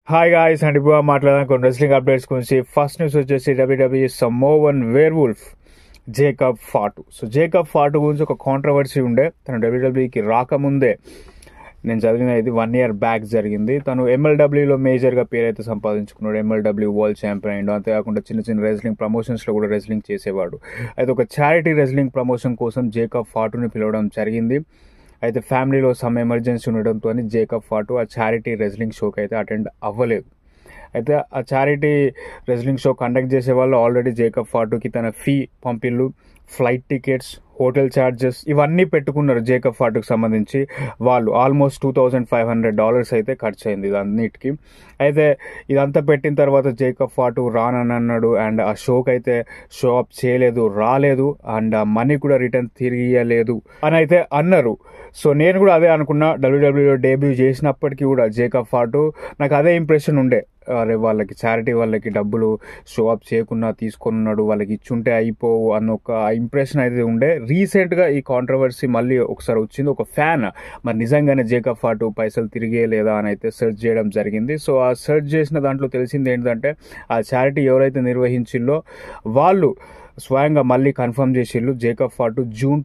Hi guys and ఇప్పుడు మాట్లాడదాం కొన్ని రెస్లింగ్ అప్డేట్స్ గురించి. ఫస్ట్ న్యూస్ వచ్చేసి WWE Samoan werewolf Jacob Fatu. So Jacob Fatu గురించి ఒక కాంట్రవర్సీ ఉండే. తను డబ్ల్యూడబ్ల్యూఈకి రాకముందే నేను చదివిన ఇది 1 year బ్యాక్ జరిగింది. తను ఎంఎల్డబ్ల్యూలో మేజర్గా పేరైతే సంపాదించుకున్నాడు. ఎంఎల్డబ్ల్యూ వరల్డ్ ఛాంపియన్ అయిండు. అంతేకాకుండా చిన్న చిన్న రెస్లింగ్ ప్రమోషన్స్లో కూడా రెస్లింగ్ చేసేవాడు. అయితే ఒక చారిటీ రెస్లింగ్ ప్రమోషన్ కోసం జేకబ్ ఫాటుని పిలవడం జరిగింది. అయితే ఫ్యామిలీలో సమ్ ఎమర్జెన్సీ ఉండడంతో జేకబ్ ఫాటు ఆ చారిటీ రెజ్లింగ్ షోకి అయితే అటెండ్ అవ్వలేదు. అయితే ఆ చారిటీ రెజ్లింగ్ షో కండక్ట్ చేసే వాళ్ళు ఆల్రెడీ జేకబ్ ఫాటుకి తన ఫీ పంపిళ్ళు, ఫ్లైట్ టికెట్స్, హోటల్ ఛార్జెస్ ఇవన్నీ పెట్టుకున్నారు. జేకబ్ ఫాటుకు సంబంధించి వాళ్ళు ఆల్మోస్ట్ $2,500 అయితే ఖర్చు అయింది ఇదన్నిటికి. అయితే ఇదంతా పెట్టిన తర్వాత జేకబ్ ఫాటు రానని అన్నాడు. అండ్ ఆ షోకి అయితే షో అప్ చేయలేదు, రాలేదు. అండ్ ఆ మనీ కూడా రిటర్న్ తిరిగి ఇవ్వలేదు అని అయితే అన్నారు. సో నేను కూడా అదే అనుకున్నా. డబ్ల్యూడబ్ల్యూలో డెబ్యూ చేసినప్పటికీ కూడా జేకబ్ ఫాటు నాకు అదే ఇంప్రెషన్ ఉండే. అరే వాళ్ళకి చారిటీ వాళ్ళకి డబ్బులు షో అప్ చేయకుండా తీసుకొని ఉన్నాడు, వాళ్ళకి ఇచ్చుంటే అయిపోవు అన్న ఒక ఇంప్రెషన్ అయితే ఉండే. రీసెంట్గా ఈ కాంట్రవర్సీ మళ్ళీ ఒకసారి వచ్చింది. ఒక ఫ్యాన్ మరి నిజంగానే జేకబ్ ఫాటు పైసలు తిరిగే లేదా అని అయితే సెర్చ్ చేయడం జరిగింది. సో ఆ సెర్చ్ చేసిన దాంట్లో తెలిసింది ఏంటంటే ఆ చారిటీ ఎవరైతే నిర్వహించిందో వాళ్ళు స్వయంగా మళ్ళీ కన్ఫర్మ్ చేసిళ్ళు జేకబ్ ఫాటు June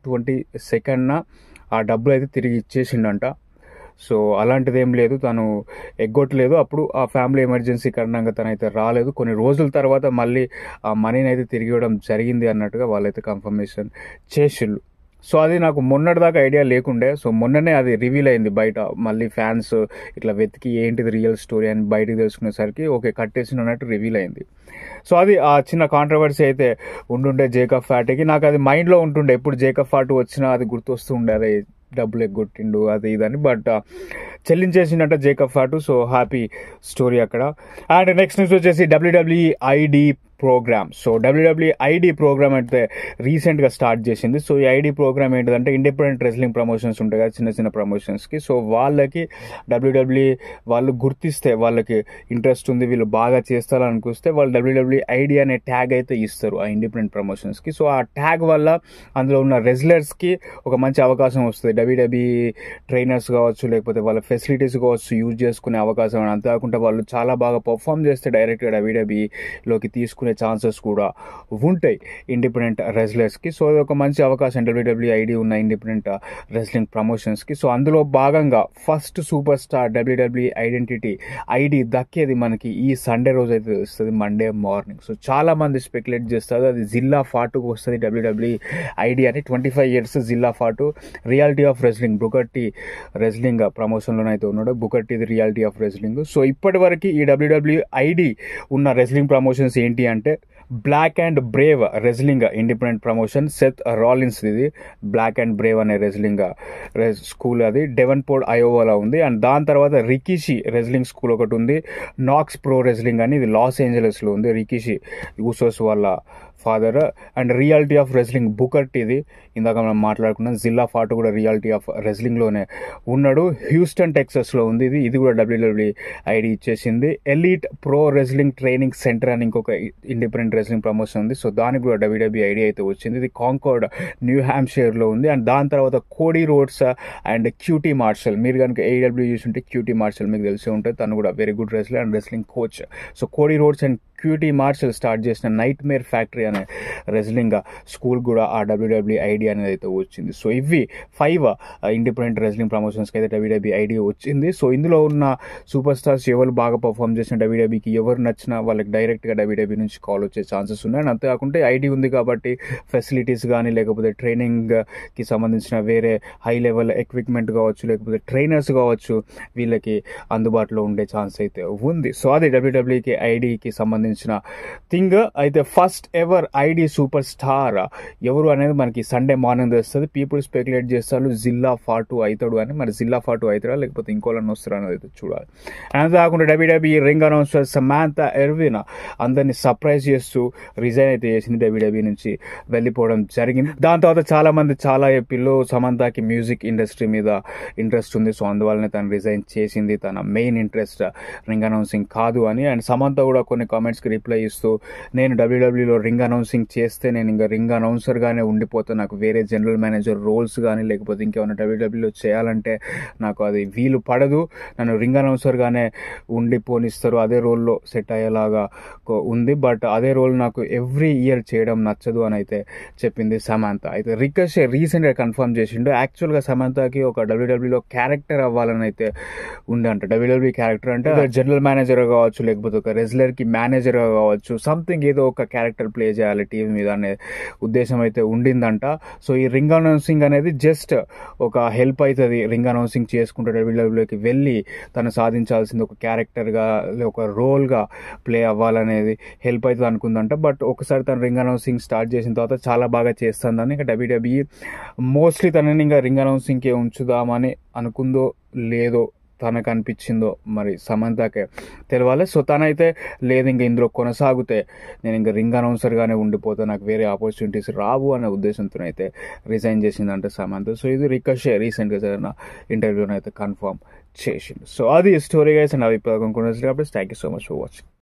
22న ఆ డబ్బులు అయితే తిరిగి ఇచ్చేసిండంట. సో అలాంటిది ఏం లేదు, తను ఎగ్గొట్టలేదు. అప్పుడు ఆ ఫ్యామిలీ ఎమర్జెన్సీ కారణంగా తనైతే రాలేదు. కొన్ని రోజుల తర్వాత మళ్ళీ ఆ మనీని అయితే తిరిగి ఇవ్వడం జరిగింది అన్నట్టుగా వాళ్ళైతే కన్ఫర్మేషన్ చేసిళ్ళు. సో అది నాకు మొన్నటిదాకా ఐడియా లేకుండే. సో మొన్ననే అది రివీల్ అయింది బయట. మళ్ళీ ఫ్యాన్స్ ఇట్లా వెతికి ఏంటిది రియల్ స్టోరీ అని బయటకు తెలుసుకునేసరికి ఓకే కట్టేసిన అన్నట్టు రివీల్ అయింది. సో అది ఆ చిన్న కాంట్రవర్సీ అయితే ఉండుండే జేకబ్ ఫాటుకి. నాకు అది మైండ్లో ఉంటుండే, ఎప్పుడు జేకబ్ ఫాటు వచ్చినా అది గుర్తొస్తుండే, అదే డబ్బులు ఎగ్గొట్టిండు అది ఇదని. బట్ చెల్లించేసిండట Jacob Fatu. So happy story అక్కడ. అండ్ నెక్స్ట్ న్యూస్ వచ్చేసి WWE ID program. So WWE ID program అయితే రీసెంట్గా స్టార్ట్ చేసింది. సో ఈ ఐడి ప్రోగ్రామ్ ఏంటిదంటే ఇండిపెండెంట్ రెస్లింగ్ ప్రమోషన్స్ ఉంటాయి కదా చిన్న చిన్న ప్రమోషన్స్కి. సో వాళ్ళకి డబ్ల్యూడబ్ల్యూఈ వాళ్ళు గుర్తిస్తే వాళ్ళకి ఇంట్రెస్ట్ ఉంది, వీళ్ళు బాగా చేస్తారని అనిపిస్తే వాళ్ళు డబ్ల్యూడబ్ల్యూఈ ఐడి అనే ట్యాగ్ అయితే ఇస్తారు ఆ ఇండిపెండెంట్ ప్రమోషన్స్కి. సో ఆ ట్యాగ్ వల్ల అందులో ఉన్న రెజ్లర్స్కి ఒక మంచి అవకాశం వస్తుంది. డబ్ల్యూడబ్ల్యూఈ ట్రైనర్స్ కావచ్చు, లేకపోతే వాళ్ళ ఫెసిలిటీస్ కావచ్చు యూజ్ చేసుకునే అవకాశం. అంతేకాకుండా వాళ్ళు చాలా బాగా పర్ఫామ్ చేస్తే డైరెక్ట్గా డబ్ల్యూడబ్ల్యూఈలోకి తీసుకునే ఛాన్సెస్ కూడా ఉంటాయి ఇండిపెండెంట్ రెజ్లర్స్కి. సో అది ఒక మంచి అవకాశం డబ్ల్యూడబ్ల్యూఈ ఐడి ఉన్న ఇండిపెండెంట్ రెజ్లింగ్ ప్రమోషన్స్కి. సో అందులో భాగంగా first super star WWE identity ID దక్కేది మనకి ఈ సండే రోజు అయితే వస్తుంది, మండే మార్నింగ్. సో చాలా మంది స్పెక్యులేట్ చేస్తారు అది జిల్లా ఫాటుకు వస్తుంది డబ్ల్యూడబ్ల్యూఈ ఐడి అని. 25 years Zilla Fatu reality of wrestling Booker T wrestling ప్రమోషన్లోనైతే ఉన్నాడు. బుకర్టీది రియాలిటీ ఆఫ్ రెజ్లింగ్. సో ఇప్పటి వరకు ఈ డబ్ల్యూడబ్ల్యూఈ ఐడి ఉన్న రెజ్లింగ్ ప్రమోషన్స్ ఏంటి అంటే black and brave wrestling independent promotion, Seth Rollins ఇది బ్లాక్ అండ్ బ్రేవ్ అనే రెజ్లింగ్ స్కూల్, అది డెవన్పోర్ట్ అయోవాలో ఉంది. అండ్ దాని తర్వాత రికిషి రెజ్లింగ్ స్కూల్ ఒకటి ఉంది, నాక్స్ ప్రో రెజ్లింగ్ అని, ఇది లాస్ ఏంజలస్లో ఉంది. రికిషి యూసోస్ వాళ్ళ father. And reality of wrestling బుకర్టీది ఇందాక మనం మాట్లాడుకున్నాం. జిల్లా ఫాటు కూడా రియాలిటీ ఆఫ్ రెజ్లింగ్లోనే ఉన్నాడు, హ్యూస్టన్ టెక్సస్లో ఉంది. ఇది కూడా డబ్ల్యూడబ్ల్యూఈ ఐడి ఇచ్చేసింది. Elite pro wrestling training centre అని ఇంకొక ఇండిపెండెంట్ రెజ్లింగ్ ప్రమోషన్ ఉంది. సో దానికి కూడా డబ్ల్యూడబ్ల్యూఈ ఐడి అయితే వచ్చింది. ఇది కాంకార్డ్ న్యూ హ్యాంప్షైర్లో ఉంది. అండ్ దాని తర్వాత Cody Rhodes and QT Marshall, మీరు కనుక ఏడబ్ల్యూ చూసి ఉంటే క్యూటీ మార్షల్ మీకు తెలిసి ఉంటుంది, తను కూడా very good wrestler and wrestling coach. So Cody Rhodes and QT Marshall start చేసిన నైట్ మేర్ ఫ్యాక్టరీ అనే రెజ్లింగ్ స్కూల్ కూడా ఆ డబ్ల్యూడబ్ల్యూఈ ఐడి అనేది అయితే వచ్చింది. సో ఇవి 5 ఇండిపెండెంట్ రెజ్లింగ్ ప్రమోషన్స్కి అయితే డబ్ల్యూడబ్ల్యూఈ ఐడి వచ్చింది. సో ఇందులో ఉన్న సూపర్ స్టార్స్ ఎవరు బాగా పర్ఫామ్ చేసిన డబ్ల్యూడబ్ల్యూఈకి ఎవరు నచ్చినా వాళ్ళకి డైరెక్ట్గా డబ్ల్యూడబ్ల్యూఈ నుంచి కాల్ వచ్చే ఛాన్సెస్ ఉన్నాయి. అండ్ అంతేకాకుండా ఐడి ఉంది కాబట్టి ఫెసిలిటీస్ కానీ లేకపోతే ట్రైనింగ్కి సంబంధించిన వేరే హై లెవెల్ ఎక్విప్మెంట్ కావచ్చు, లేకపోతే ట్రైనర్స్ కావచ్చు, వీళ్ళకి అందుబాటులో ఉండే ఛాన్స్ అయితే ఉంది. సో అది డబ్ల్యూడబ్ల్యూఈకి ఐడికి సంబంధించిన థింగ్. అయితే first ever ID super star ఎవరు అనేది మనకి సండే మార్నింగ్ తెలుస్తుంది. పీపుల్ స్పెక్యులేట్ చేస్తారు జిల్లా ఫాటు అవుతాడు అని. మరి జిల్లా ఫాటు అవుతారా లేకపోతే ఇంకోళ్ళని వస్తారా అనేది అయితే చూడాలి. అంతే కాకుండా WWE ring announcer Samantha Irvin అందరినీ సర్ప్రైజ్ చేస్తూ రిజైన్ అయితే చేసింది, డబ్ల్యూడబ్ల్యూఈ నుంచి వెళ్ళిపోవడం జరిగింది. దాని తర్వాత చాలా మంది చాలా చెప్పిళ్ళు సమంతాకి మ్యూజిక్ ఇండస్ట్రీ మీద ఇంట్రెస్ట్ ఉంది, సో అందువల్లనే తను రిజైన్ చేసింది, తన మెయిన్ ఇంట్రెస్ట్ రింగ్ అనౌన్సింగ్ కాదు అని. అండ్ సమంత కూడా కొన్ని కామెంట్స్ కామెంట్స్కి రిప్లై ఇస్తూ నేను డబ్ల్యూడబ్ల్యూలో రింగ్ అనౌన్సింగ్ చేస్తే నేను ఇంకా రింగ్ అనౌన్సర్గానే ఉండిపోతాను, నాకు వేరే జనరల్ మేనేజర్ రోల్స్ కానీ లేకపోతే ఇంకేమైనా డబ్ల్యూడబ్ల్యూలో చేయాలంటే నాకు అది వీలు పడదు, నన్ను రింగ్ అనౌన్సర్గానే ఉండిపోనిస్తారు, అదే రోల్లో సెట్ అయ్యేలాగా ఉంది. బట్ అదే రోల్ నాకు ఎవ్రీ ఇయర్ చేయడం నచ్చదు అని అయితే చెప్పింది సమంత. అయితే రికషే రీసెంట్గా కన్ఫర్మ్ చేసిండు, యాక్చువల్గా సమంతకి ఒక డబ్ల్యూడబ్ల్యూలో క్యారెక్టర్ అవ్వాలని అయితే ఉందంట. డబ్ల్యూడబ్ల్యూ క్యారెక్టర్ అంటే జనరల్ మేనేజర్ కావచ్చు, లేకపోతే ఒక రెజ్లర్కి మేనేజర్గా కావచ్చు, సంథింగ్ ఏదో ఒక క్యారెక్టర్ ప్లే చేయాలి టీవీ మీద అనే ఉద్దేశం అయితే ఉండిందంట. సో ఈ రింగ్ అనౌన్సింగ్ అనేది జస్ట్ ఒక హెల్ప్ అవుతుంది, రింగ్ అనౌన్సింగ్ చేసుకుంటే డబ్ల్యూడబ్ల్యూకి వెళ్ళి తను సాధించాల్సింది ఒక క్యారెక్టర్గా ఒక రోల్గా ప్లే అవ్వాలనేది హెల్ప్ అవుతుంది అనుకుందంట. బట్ ఒకసారి తను రింగ్ అనౌన్సింగ్ స్టార్ట్ చేసిన తర్వాత చాలా బాగా చేస్తుందని ఇంకా డబ్ల్యూడబ్ల్యూ మోస్ట్లీ తనని ఇంకా రింగ్ అనౌన్సింగ్కే ఉంచుదామని అనుకుందో లేదో తనకు అనిపించిందో మరి సమంతకే తెలవాలి. సో తనైతే లేదు ఇంకా ఇందులో కొనసాగితే నేను ఇంకా రింగ్ అనౌన్సర్గానే ఉండిపోతే నాకు వేరే ఆపర్చునిటీస్ రావు అనే ఉద్దేశంతో అయితే రిజైన్ చేసిందంటే సమంత. సో ఇది రికషే రీసెంట్గా జరిగిన ఇంటర్వ్యూని అయితే కన్ఫర్మ్ చేసింది. సో అది స్టోరీ గైస్ అండ్ అభిప్రాయం. Thank you so much for watching.